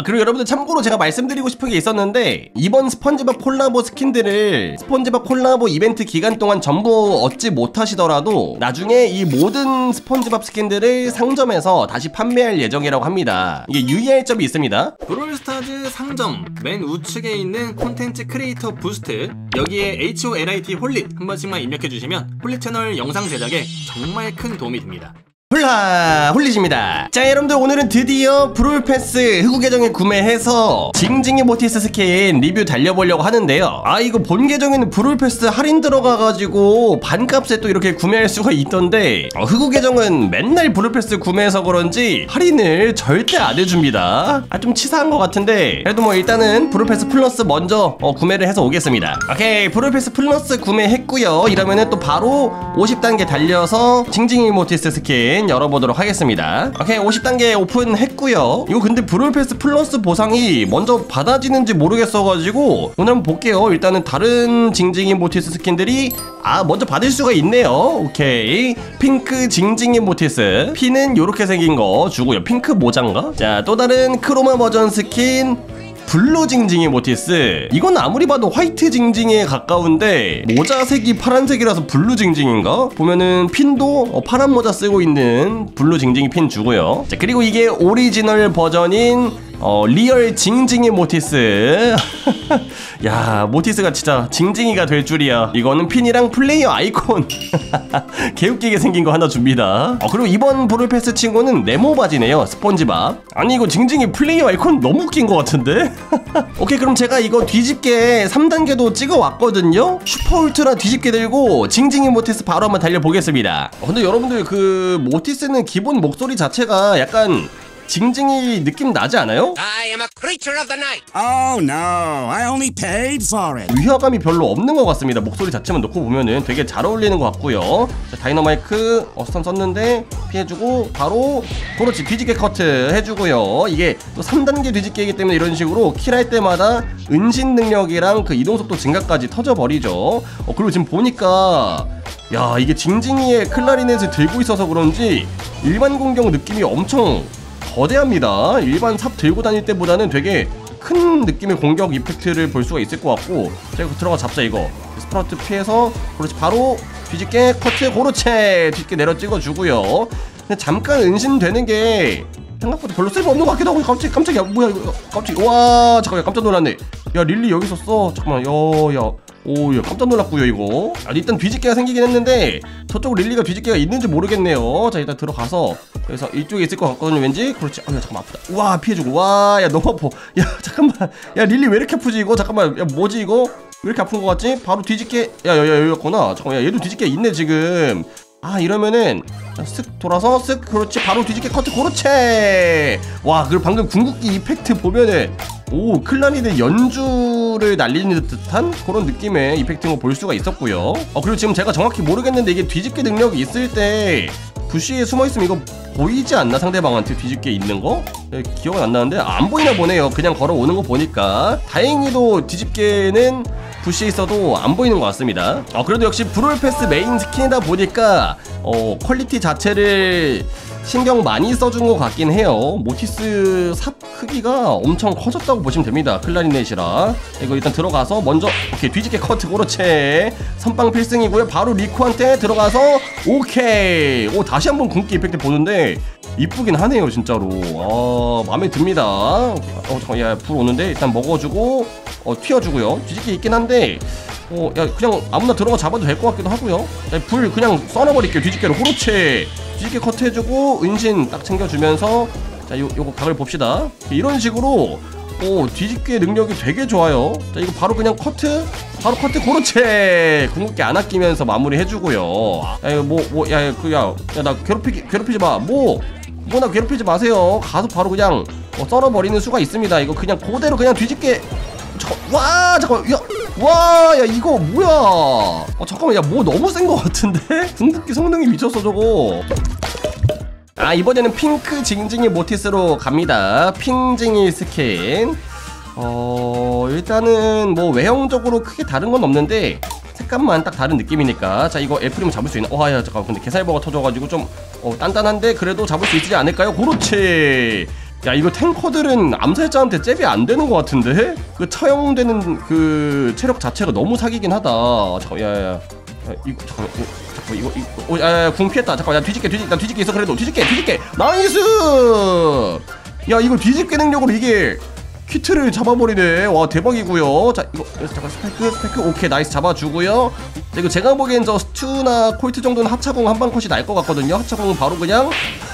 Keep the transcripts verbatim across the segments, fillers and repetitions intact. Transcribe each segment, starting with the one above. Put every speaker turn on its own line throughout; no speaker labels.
그리고 여러분들 참고로 제가 말씀드리고 싶은 게 있었는데, 이번 스펀지밥 콜라보 스킨들을 스펀지밥 콜라보 이벤트 기간 동안 전부 얻지 못하시더라도 나중에 이 모든 스펀지밥 스킨들을 상점에서 다시 판매할 예정이라고 합니다. 이게 유의할 점이 있습니다.
브롤스타즈 상점 맨 우측에 있는 콘텐츠 크리에이터 부스트, 여기에 호lit 홀릿 한 번씩만 입력해주시면 홀릿 채널 영상 제작에 정말 큰 도움이 됩니다.
홀라 홀릿입니다. 자, 여러분들 오늘은 드디어 브롤패스 흑우 계정에 구매해서 징징이 모티스 스킨 리뷰 달려보려고 하는데요. 아, 이거 본 계정에는 브롤패스 할인 들어가가지고 반값에 또 이렇게 구매할 수가 있던데, 어, 흑우 계정은 맨날 브롤패스 구매해서 그런지 할인을 절대 안 해줍니다. 아, 좀 치사한 것 같은데 그래도 뭐 일단은 브롤패스 플러스 먼저 어, 구매를 해서 오겠습니다. 오케이, 브롤패스 플러스 구매했고요. 이러면은 또 바로 오십 단계 달려서 징징이 모티스 스킨 열어보도록 하겠습니다. 오케이, 오십 단계 오픈했고요. 이거 근데 브롤패스 플러스 보상이 먼저 받아지는지 모르겠어가지고 오늘 한번 볼게요. 일단은 다른 징징이 모티스 스킨들이 아 먼저 받을 수가 있네요. 오케이, 핑크 징징이 모티스 피는 요렇게 생긴 거 주고요. 핑크 모자인가? 자, 또 다른 크로마 버전 스킨 블루 징징이 모티스, 이건 아무리 봐도 화이트 징징이에 가까운데 모자색이 파란색이라서 블루 징징인가? 보면은 핀도 어, 파란 모자 쓰고 있는 블루 징징이 핀 주고요. 자, 그리고 이게 오리지널 버전인 어, 리얼 징징이 모티스. 야, 모티스가 진짜 징징이가 될 줄이야. 이거는 핀이랑 플레이어 아이콘 개웃기게 생긴 거 하나 줍니다. 어, 그리고 이번 브롤패스 친구는 네모 바지네요. 스펀지밥. 아니, 이거 징징이 플레이어 아이콘 너무 웃긴 거 같은데? 오케이, 그럼 제가 이거 뒤집게 삼 단계도 찍어 왔거든요. 슈퍼 울트라 뒤집게 들고 징징이 모티스 바로 한번 달려보겠습니다. 어, 근데 여러분들 그 모티스는 기본 목소리 자체가 약간 징징이 느낌 나지 않아요?
I am a creature of the night.
Oh no, I only paid for it.
위화감이 별로 없는 것 같습니다. 목소리 자체만 놓고 보면은 되게 잘 어울리는 것 같고요. 자, 다이너마이크 어, 스턴 썼는데 피해주고 바로 그렇지, 뒤집개 커트 해주고요. 이게 또 삼 단계 뒤집개이기 때문에 이런 식으로 킬할 때마다 은신 능력이랑 그 이동속도 증가까지 터져버리죠. 어, 그리고 지금 보니까 야, 이게 징징이의 클라리넷을 들고 있어서 그런지 일반 공격 느낌이 엄청 거대합니다. 일반 삽 들고 다닐 때보다는 되게 큰 느낌의 공격 이펙트를 볼 수가 있을 것 같고, 자, 이거 들어가 잡자. 이거 스프라우트 피해서 그렇지, 바로 뒤집게 커트, 고로체 뒤집게 내려 찍어주고요. 근데 잠깐 은신되는 게 생각보다 별로 쓸모없는 것 같기도 하고. 깜짝이야, 깜짝이야, 뭐야 이거, 깜짝이야. 와, 잠깐만, 깜짝 놀랐네. 야, 릴리 여기 있었어. 잠깐만, 야야 오, 야, 깜짝 놀랐고요. 이거 아, 일단 뒤집개가 생기긴 했는데 저쪽 릴리가 뒤집개가 있는지 모르겠네요. 자, 일단 들어가서 그래서 이쪽에 있을 것 같거든요, 왠지. 그렇지. 아, 야, 잠깐만, 아프다. 우와, 피해주고. 와, 야, 너무 아파. 야, 잠깐만, 야, 릴리 왜 이렇게 아프지 이거? 잠깐만, 야, 뭐지 이거? 왜 이렇게 아픈 것 같지? 바로 뒤집개. 야, 야, 야, 여기였구나. 잠깐만, 야, 얘도 뒤집개 있네 지금. 아, 이러면은 쓱 돌아서 쓱, 그렇지, 바로 뒤집개 커트, 그렇지. 와, 그리고 방금 궁극기 이펙트 보면은 오, 클라리넷 연주를 날리는 듯한 그런 느낌의 이펙트인 거 볼 수가 있었고요. 어, 그리고 지금 제가 정확히 모르겠는데 이게 뒤집개 능력이 있을 때 부시에 숨어있으면 이거 보이지 않나? 상대방한테 뒤집개 있는 거? 네, 기억은 안 나는데 아, 안 보이나 보네요. 그냥 걸어오는 거 보니까. 다행히도 뒤집개는 부시에 있어도 안 보이는 것 같습니다. 어, 그래도 역시 브롤패스 메인 스킨이다 보니까 어, 퀄리티 자체를 신경 많이 써준 것 같긴 해요. 모티스 삽 크기가 엄청 커졌다고 보시면 됩니다. 클라리넷이라. 이거 일단 들어가서 먼저 오케이, 뒤집개 커트, 그렇지. 선빵 필승이고요. 바로 리코한테 들어가서 오케이. 오, 다시 한번 궁극기 이펙트 보는데 이쁘긴 하네요 진짜로. 아, 마음에 듭니다. 어, 잠깐, 야, 불 오는데 일단 먹어주고 어, 튀어주고요. 뒤집개 있긴 한데 어, 야, 그냥 아무나 들어가 잡아도 될 것 같기도 하고요. 야, 불 그냥 썰어버릴게요, 뒤집개로. 그렇지. 뒤집개 커트해주고 은신 딱 챙겨주면서 자, 요, 요거 각을 봅시다. 이런 식으로 오, 뒤집개 능력이 되게 좋아요. 자, 이거 바로 그냥 커트, 바로 커트, 그렇지. 궁극기 안 아끼면서 마무리 해주고요. 야, 이거 뭐, 뭐, 야, 그, 야, 야, 나 괴롭히기, 괴롭히지 마. 뭐, 뭐, 나 괴롭히지 마세요. 가서 바로 그냥 어, 썰어버리는 수가 있습니다. 이거 그냥 그대로 그냥 뒤집개. 잠깐, 와, 잠깐, 야, 와, 야, 이거 뭐야? 어, 잠깐만, 야, 뭐 너무 센 거 같은데? 궁극기 성능이 미쳤어, 저거. 아, 이번에는 핑크 징징이 모티스로 갑니다. 핑징이 스킨. 어, 일단은 뭐 외형적으로 크게 다른 건 없는데 색감만 딱 다른 느낌이니까. 자, 이거 F리면 잡을 수 있나? 와, 야, 잠깐, 근데 게살버가 터져가지고 좀 어, 단단한데 그래도 잡을 수 있지 않을까요? 그렇지. 야 이거 탱커들은 암살자한테 잽이 안 되는 것 같은데? 그 처형되는 그 체력 자체가 너무 사기긴 하다. 잠깐 야야야 야, 이거 잠깐 이거 잠깐 이거 이거 어, 야야야 궁 피했다. 잠깐 야 뒤집게 뒤집게 나 뒤집게 있어. 그래도 뒤집게 뒤집게 나이스. 야 이걸 뒤집게 능력으로 이게 퀴트를 잡아버리네. 와 대박이고요. 자 이거 잠깐 스펙크 스펙크 오케이 나이스 잡아주고요. 자, 이거 제가 보기엔 저 스투나 콜트 정도는 하차공 한방 컷이 날 것 같거든요. 하차공은 바로 그냥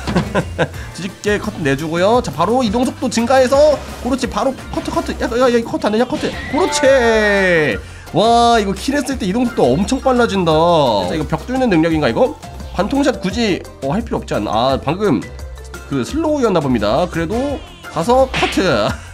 뒤집게 커트 내주고요. 자 바로 이동속도 증가해서 그렇지 바로 커트 커트 야야야 야, 커트 안되냐 커트 그렇지. 와 이거 킬했을 때 이동속도 엄청 빨라진다. 자 이거 벽 뚫는 능력인가 이거? 관통샷 굳이 어, 할 필요 없지 않나. 아 방금 그 슬로우였나 봅니다. 그래도 가서 커트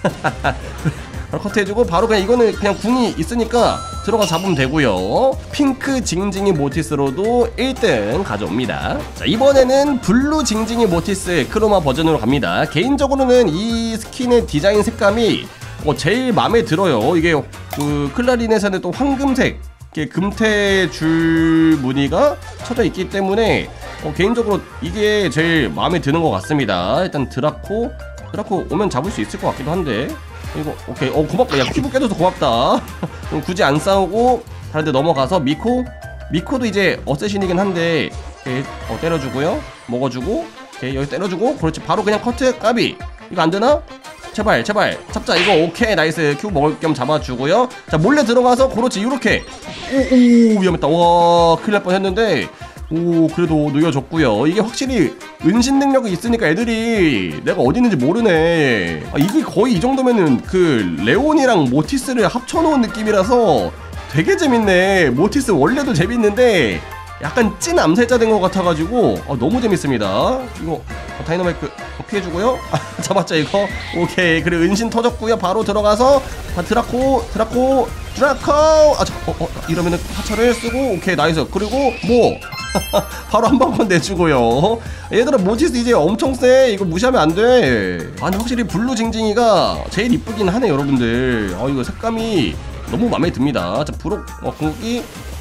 바로 커트 해주고 바로 그냥 이거는 그냥 궁이 있으니까 들어가 잡으면 되고요. 핑크 징징이 모티스로도 일 등 가져옵니다. 자 이번에는 블루 징징이 모티스 크로마 버전으로 갑니다. 개인적으로는 이 스킨의 디자인 색감이 어, 제일 마음에 들어요. 이게 그 클라리넷에는 또 황금색 금태 줄 무늬가 쳐져 있기 때문에 어, 개인적으로 이게 제일 마음에 드는 것 같습니다. 일단 드라코 드라코 오면 잡을 수 있을 것 같기도 한데 이거 오케이 어 고맙다. 야 피부 깨져서 고맙다. 그럼 굳이 안 싸우고 다른데 넘어가서 미코 미코도 이제 어쌔신이긴 한데 오케이, 어, 때려주고요. 먹어주고 오케이 여기 때려주고 그렇지 바로 그냥 커트 까비. 이거 안되나? 제발 제발 잡자 이거. 오케이 나이스 큐 먹을 겸 잡아주고요. 자 몰래 들어가서 그렇지 이렇게 오오 위험했다. 와 큰일 날 뻔했는데 오 그래도 녹여줬고요. 이게 확실히 은신 능력이 있으니까 애들이 내가 어디 있는지 모르네. 아, 이게 거의 이 정도면은 그 레온이랑 모티스를 합쳐놓은 느낌이라서 되게 재밌네. 모티스 원래도 재밌는데 약간 찐 암살자 된 것 같아가지고 아, 너무 재밌습니다. 이거 어, 다이너마이크 피해주고요. 아, 잡았죠 이거. 오케이 그래 은신 터졌고요. 바로 들어가서 아, 드라코 드라코 드라코 아 자, 어, 어, 이러면은 하차를 쓰고 오케이 나이스. 그리고 뭐 바로 한 방만 내주고요. 얘들아 모티스 이제 엄청 세. 이거 무시하면 안돼. 아니 확실히 블루 징징이가 제일 이쁘긴 하네 여러분들. 아 이거 색감이 너무 마음에 듭니다. 자 브록 어, 궁극기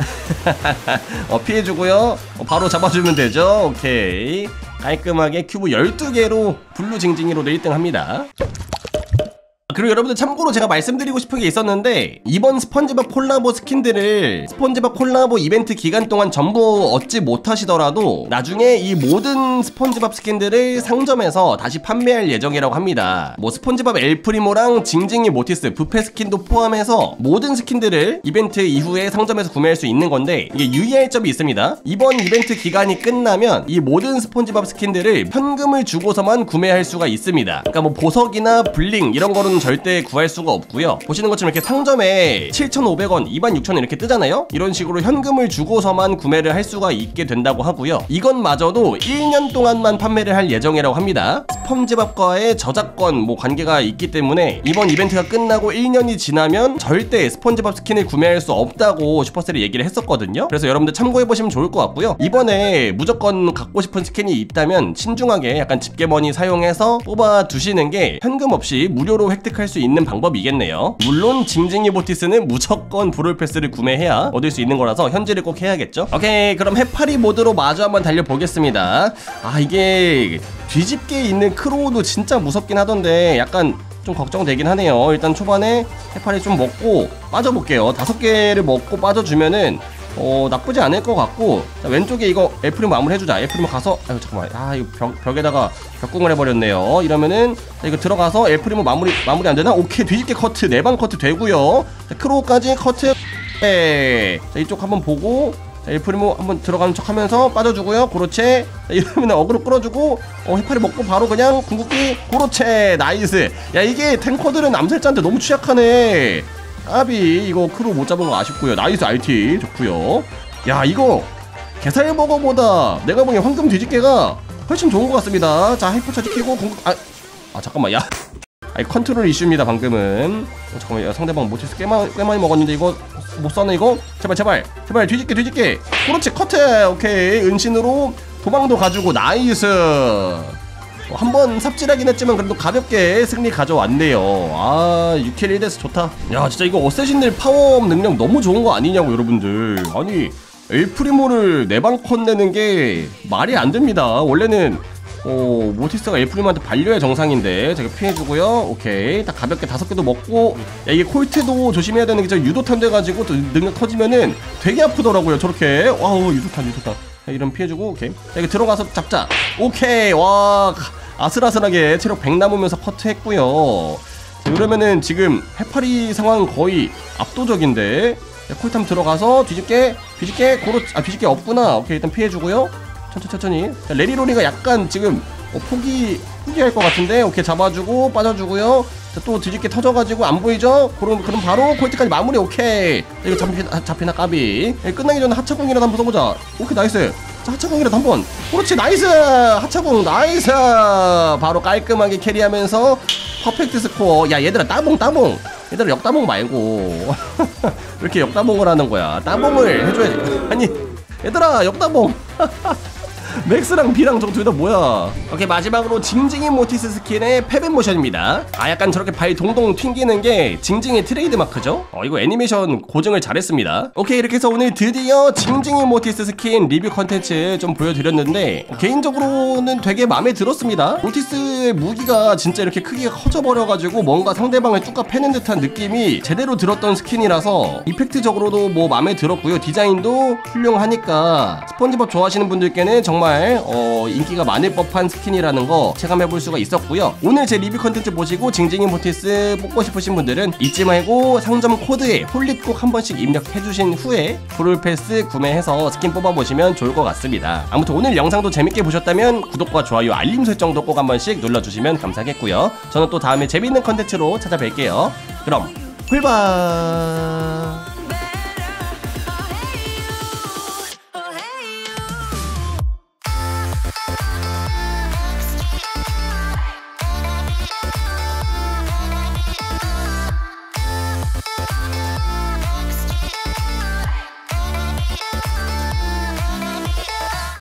어, 피해주고요. 어, 바로 잡아주면 되죠. 오케이 깔끔하게 큐브 열두 개로 블루 징징이로도 일 등 합니다. 그리고 여러분들 참고로 제가 말씀드리고 싶은 게 있었는데 이번 스펀지밥 콜라보 스킨들을 스펀지밥 콜라보 이벤트 기간 동안 전부 얻지 못하시더라도 나중에 이 모든 스펀지밥 스킨들을 상점에서 다시 판매할 예정이라고 합니다. 뭐 스펀지밥 엘프리모랑 징징이 모티스 부페 스킨도 포함해서 모든 스킨들을 이벤트 이후에 상점에서 구매할 수 있는 건데 이게 유의할 점이 있습니다. 이번 이벤트 기간이 끝나면 이 모든 스펀지밥 스킨들을 현금을 주고서만 구매할 수가 있습니다. 그러니까 뭐 보석이나 블링 이런 거는 절대 구할 수가 없고요. 보시는 것처럼 이렇게 상점에 칠천오백 원, 이만 육천 원 이렇게 뜨잖아요. 이런 식으로 현금을 주고서만 구매를 할 수가 있게 된다고 하고요. 이것마저도 일 년 동안만 판매를 할 예정이라고 합니다. 스펀지밥과의 저작권 뭐 관계가 있기 때문에 이번 이벤트가 끝나고 일 년이 지나면 절대 스펀지밥 스킨을 구매할 수 없다고 슈퍼셀이 얘기를 했었거든요. 그래서 여러분들 참고해보시면 좋을 것 같고요. 이번에 무조건 갖고 싶은 스킨이 있다면 신중하게 약간 집게머니 사용해서 뽑아 두시는 게 현금 없이 무료로 획득 할 수 있는 방법이겠네요. 물론 징징이 모티스는 무조건 브롤 패스를 구매해야 얻을 수 있는 거라서 현질을 꼭 해야겠죠. 오케이 그럼 해파리 모드로 마저 한번 달려보겠습니다. 아 이게 뒤집게 있는 크로우도 진짜 무섭긴 하던데 약간 좀 걱정되긴 하네요. 일단 초반에 해파리 좀 먹고 빠져볼게요. 다섯 개를 먹고 빠져주면은 어 나쁘지 않을 것 같고. 자, 왼쪽에 이거 엘프리모 마무리 해주자. 엘프리모 가서 아유 잠깐만 아 이거 벽, 벽에다가 벽궁을 해버렸네요. 이러면은 자, 이거 들어가서 엘프리모 마무리 마무리 안되나? 오케이 뒤집게 커트 네방 커트 되고요. 자, 크로우까지 커트. 네. 자 이쪽 한번 보고 자, 엘프리모 한번 들어가는 척 하면서 빠져주고요. 그렇지. 자, 이러면 어그로 끌어주고 어 해파리 먹고 바로 그냥 궁극기 그렇지 나이스. 야 이게 탱커들은 암살자한테 너무 취약하네. 까비 이거 크루 못 잡은 거 아쉽고요. 나이스 알티 좋고요. 야 이거 게살버거보다 내가 보기엔 황금 뒤집개가 훨씬 좋은 것 같습니다. 자 하이퍼 차지키고 공격 아, 아 잠깐만 야 아니 컨트롤 이슈입니다 방금은. 어, 잠깐만 야, 상대방 모티스 꽤, 마, 꽤 많이 먹었는데 이거 못 써네 이거. 제발 제발 제발 뒤집게 뒤집게 그렇지 커트. 오케이 은신으로 도망도 가지고 나이스. 어, 한번 삽질하긴 했지만 그래도 가볍게 승리 가져왔네요. 아 육 킬 일 데스 좋다. 야 진짜 이거 어쌔신들 파워업 능력 너무 좋은 거 아니냐고 여러분들. 아니 엘프리모를 네 방 컷 내는 게 말이 안 됩니다. 원래는 오, 모티스가 엘프림한테 발려야 정상인데 제가 피해주고요. 오케이, 딱 가볍게 다섯 개도 먹고. 야, 이게 콜트도 조심해야 되는 게 저 유도탄 돼가지고 또 능력 터지면은 되게 아프더라고요. 저렇게. 와우, 유도탄 유도탄. 자, 이런 피해주고. 오케이, 자, 이거 들어가서 잡자. 오케이, 와, 아슬아슬하게 체력 백 남으면서 커트했고요. 자, 이러면은 지금 해파리 상황 거의 압도적인데. 자, 콜탐 들어가서 뒤집게 뒤집게 고로. 아, 뒤집게 없구나. 오케이, 일단 피해주고요. 천천히 천천히. 자, 레리로리가 약간 지금 어, 포기 포기할 것 같은데. 오케이, 잡아주고 빠져주고요. 자, 또 뒤집게 터져가지고 안 보이죠? 그럼 그럼 바로 콜트까지 마무리. 오케이. 자, 이거 잡히, 잡히나 까비. 예, 끝나기 전에 하차공이라도 한번 써보자. 오케이, 나이스. 자, 하차공이라도 한번. 그렇지, 나이스. 하차공 나이스. 바로 깔끔하게 캐리하면서 퍼펙트 스코어. 야, 얘들아, 따봉 따봉. 얘들아, 역따봉 말고 왜 이렇게 역따봉을 하는 거야? 따봉을 해줘야지. 아니, 얘들아, 역따봉. 맥스랑 B랑 저거 둘 다 뭐야? 오케이, 마지막으로 징징이 모티스 스킨의 패배 모션입니다. 아, 약간 저렇게 발 동동 튕기는 게 징징이 트레이드 마크죠? 어, 이거 애니메이션 고증을 잘했습니다. 오케이, 이렇게 해서 오늘 드디어 징징이 모티스 스킨 리뷰 컨텐츠 좀 보여드렸는데 어, 개인적으로는 되게 마음에 들었습니다. 모티스의 무기가 진짜 이렇게 크기가 커져버려가지고 뭔가 상대방을 뚜까 패는 듯한 느낌이 제대로 들었던 스킨이라서 이펙트적으로도 뭐 마음에 들었고요. 디자인도 훌륭하니까 스펀지밥 좋아하시는 분들께는 정말 어, 인기가 많을 법한 스킨이라는 거 체감해볼 수가 있었고요. 오늘 제 리뷰 컨텐츠 보시고 징징이 모티스 뽑고 싶으신 분들은 잊지 말고 상점 코드에 홀릿 꼭 한 번씩 입력해주신 후에 브롤패스 구매해서 스킨 뽑아보시면 좋을 것 같습니다. 아무튼 오늘 영상도 재밌게 보셨다면 구독과 좋아요, 알림 설정도 꼭 한 번씩 눌러주시면 감사하겠고요. 저는 또 다음에 재밌는 컨텐츠로 찾아뵐게요. 그럼 훌바.